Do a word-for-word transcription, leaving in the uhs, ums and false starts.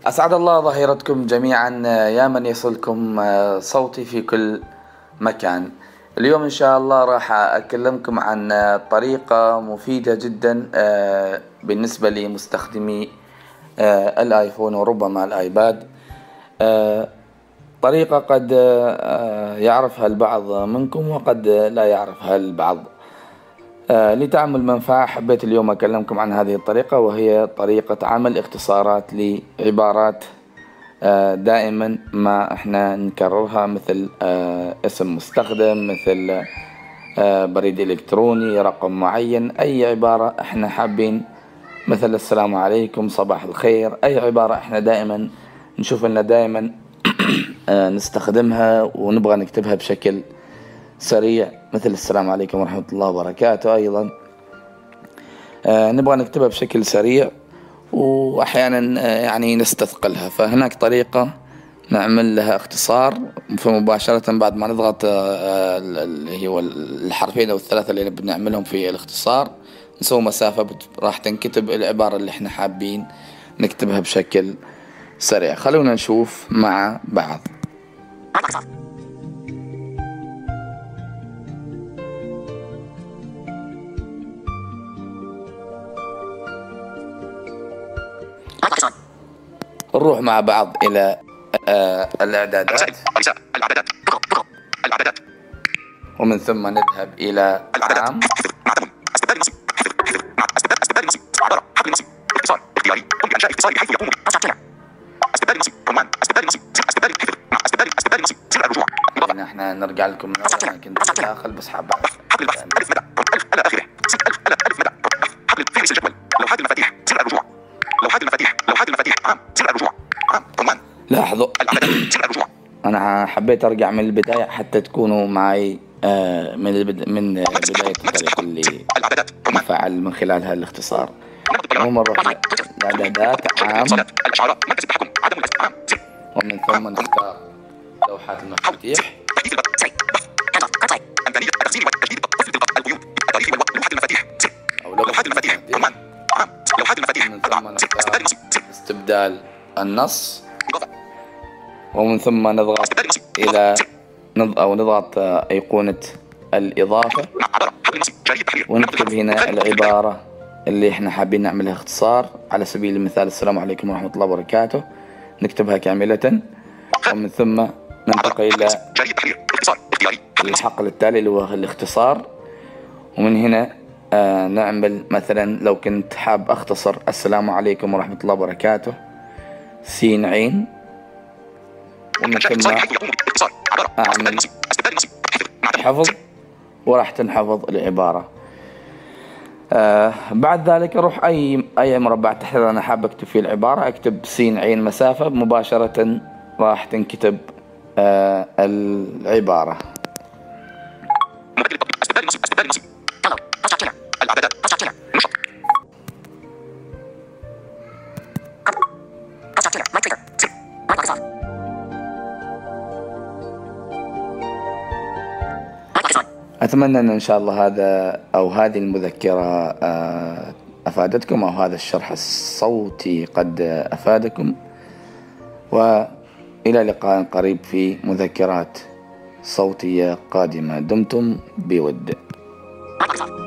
أسعد الله ظهيرتكم جميعا يا من يصلكم صوتي في كل مكان. اليوم إن شاء الله راح أكلمكم عن طريقة مفيدة جدا بالنسبة لمستخدمي الآيفون وربما الآيباد. طريقة قد يعرفها البعض منكم وقد لا يعرفها البعض. لتعمل منفعة حبيت اليوم أكلمكم عن هذه الطريقة، وهي طريقة عمل اختصارات لعبارات دائما ما احنا نكررها، مثل اسم مستخدم، مثل بريد إلكتروني، رقم معين، أي عبارة احنا حابين، مثل السلام عليكم، صباح الخير، أي عبارة احنا دائما نشوف أننا دائما نستخدمها ونبغى نكتبها بشكل سريع، مثل السلام عليكم ورحمة الله وبركاته. أيضا نبغى نكتبها بشكل سريع وأحيانا يعني نستثقلها، فهناك طريقة نعمل لها اختصار، فمباشرة بعد ما نضغط اللي هو الحرفين أو الثلاثة اللي بنعملهم في الاختصار نسوي مسافة، راح تنكتب العبارة اللي احنا حابين نكتبها بشكل سريع. خلونا نشوف مع بعض. نروح مع بعض إلى آه الإعدادات، ومن ثم نذهب إلى عام، هنا احنا نرجع لكم من أول. أنا كنت داخل بس حابة لاحظوا أنا حبيت أرجع من البداية حتى تكونوا معي آه من البد... من بداية الطريقة اللي نفعل من خلالها الاختصار. مرة الإعدادات، عام، ومن ثم نختار لوحات المفاتيح، أو لوحات المفاتيح، ومن ثم نختار استبدال النص، ومن ثم نضغط إلى نض... أو نضغط أيقونة الإضافة ونكتب هنا العبارة اللي احنا حابين نعملها اختصار. على سبيل المثال السلام عليكم ورحمة الله وبركاته، نكتبها كاملة، ومن ثم ننتقل إلى الحقل التالي اللي هو الاختصار، ومن هنا آه نعمل مثلا لو كنت حاب اختصر السلام عليكم ورحمة الله وبركاته سين عين، ومن ثم أعمل حفظ وراح تنحفظ العبارة. آه بعد ذلك أروح أي أي مربع تحت أنا حاب أكتب فيه العبارة، أكتب سين عين مسافة، مباشرة راح تنكتب آه العبارة. أتمنى أن إن شاء الله هذا أو هذه المذكرة أفادتكم، أو هذا الشرح الصوتي قد أفادكم، وإلى لقاء قريب في مذكرات صوتية قادمة. دمتم بود.